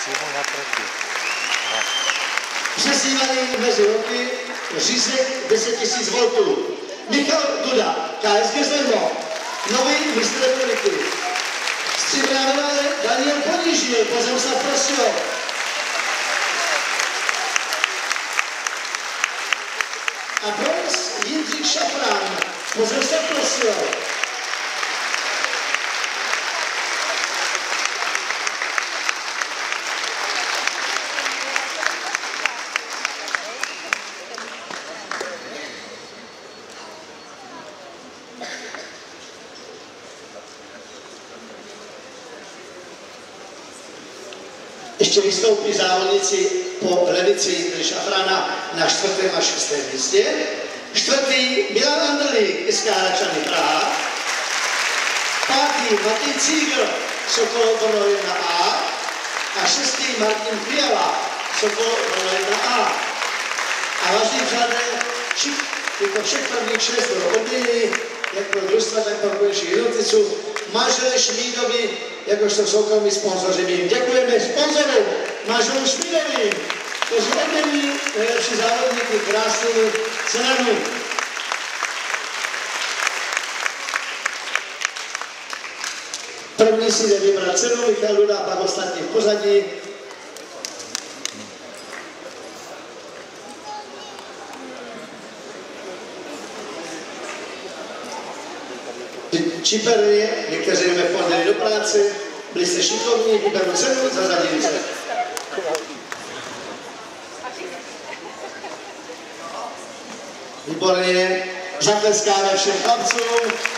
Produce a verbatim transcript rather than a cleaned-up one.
přímo naproti. Přesívaný mezi roky, řízek deset tisíc voltů. Michal Duda, K S G Zleno, nový mistr republiky. Stříbrná medaile Daniel Ponížil, Pozemsav Prostějov. A bronz Jindřich Šafrán, Pozemsav Prostějov. Ještě vystoupí závodníci po levici Jindřicha Šafrána na čtvrtém a šestém místě. Čtvrtý Milan Andrlík, S K Hradčany Praha. Pátý Matěj Cígl, Sokol Brno jedna A. A šestý Martin Fiala, Sokol Brno jedna A. A vážný přátelé, jako všech prvních šest bylo odměnění, jak pro družstva, tak pro konečných jednotlivců. Manželé Šmídovi, jakožto soukromí sponzoři. My jim děkujeme sponzorům, manželům Šmídovým, kteří odmění nejlepší závodníky krásnými cenami. První si jde vybrat cenu, Michal Duda, pak ostatní v pořadí. Čiperně, někteří jdeme v pondělí do práce, byli jste šikovní, vyberu cenu, zařadili se. Výborně, zatleskáme všem chlapcům.